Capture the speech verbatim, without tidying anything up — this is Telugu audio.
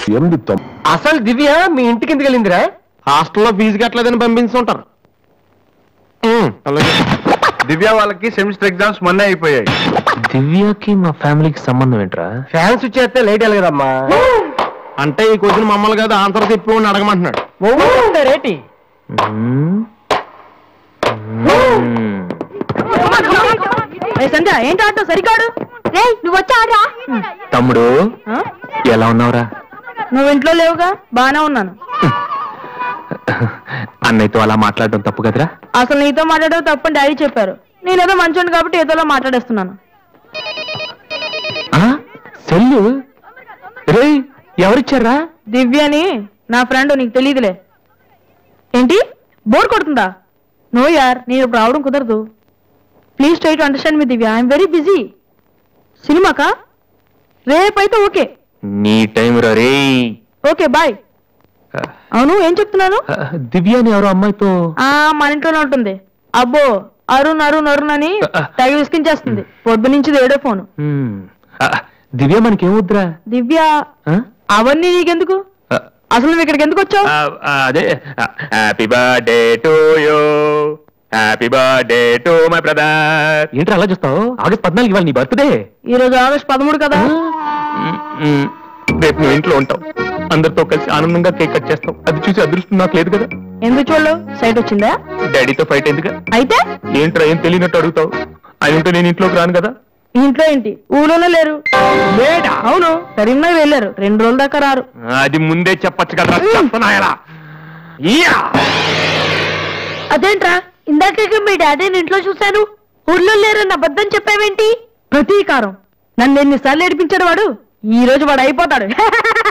అసలు దివ్య మీ ఇంటికి ఎందుకు వెళ్ళిందిరా? హాస్టల్లో ఫీజు కట్టలేదని పంపించుంటారు. దివ్య వాళ్ళకి సెమిస్టర్ ఎగ్జామ్స్ మొన్నే అయిపోయాయి. దివ్యకి మా ఫ్యామిలీకి సంబంధం ఏంట్రా? ఫ్యాన్స్ వచ్చేస్తే లేట్ వెళ్ళగదమ్మా. అంటే ఈ క్వశ్చన్ మమ్మల్ని కదా ఆన్సర్ చెప్పి అడగమంటున్నాడు. రేటి సంధ్య ఏంటి ఆటో సరికాడు? నువ్వు వచ్చారా తమ్ముడు? ఎలా ఉన్నావురా? నువ్వు ఇంట్లో లేవుగా. బానే ఉన్నాను. అన్నయ్యతో అలా మాట్లాడడం తప్పు కదరా? అసలు నీతో మాట్లాడడం తప్పని డాడీ చెప్పారు. నేనేదో మంచోండి కాబట్టి ఏదోలా మాట్లాడేస్తున్నాను. సెల్లు రే ఎవరిచ్చారా? దివ్యని, నా ఫ్రెండ్. నీకు తెలియదులే. ఏంటి బోర్ కొడుతుందా? నో యార్, నేను ఇప్పుడు రావడం కుదరదు. Please try to understand me Divya. I'm very busy. సినిమాకా? రేపైతే ఓకే. నీ టైం రే. Okay bye. అవును ఏం చెప్తున్నాను? దివ్య అని ఎవరో అమ్మాయితో ఆ మన ఇంట్లోనే ఉంటుంది. అబ్బో అరుణ్ అరుణ్ అరుణ్ అని తెగ విసికించేస్తుంది. పొద్దు నుంచి ఏడో ఫోను. దివ్య మనకేమొద్దురా? దివ్య అవన్నీ నీకెందుకు? అసలు నువ్వు ఇక్కడికి ఎందుకు వచ్చావు? అదే happy birthday to you, happy birthday to my brother. ఏంటి అలా చూస్తావు? ఆగస్ట్ పద్నాలుగు ఇవాళ నీ బర్త్డే. ఈ రోజు ఆగస్ట్ పదమూడు కదా. రేపు నువ్వు ఇంట్లో ఉంటావు. అందరితో కలిసి ఆనందంగా కేక్ కట్ చేస్తావు. అది చూసి అదృష్టం నాకు లేదు కదా. ఎందుకు చూడలేవు? సైట్ వచ్చిందా? డాడీతో ఫైట్ ఎందుకు? అయితే ఏంట్రా ఏం తెలియనట్టు అడుగుతావు? అది ఉంటే నేను ఇంట్లోకి రాను కదా. ఇంట్లో ఏంటి? ఊళ్ళోనే లేరు. అవును కరీంనగర్ వెళ్ళారు. రెండు రోజుల దాకా రారు. అది ముందే చెప్పచ్చు కదా. అదేంట్రా ఇందాక మీ డాడీని ఇంట్లో చూశాను, ఊళ్ళో లేరన్న అబద్ధం చెప్పావేంటి? ప్రతీకారం. నన్ను ఎన్నిసార్లు ఏడిపించాడు వాడు. ఈ రోజు వాడు అయిపోతాడు.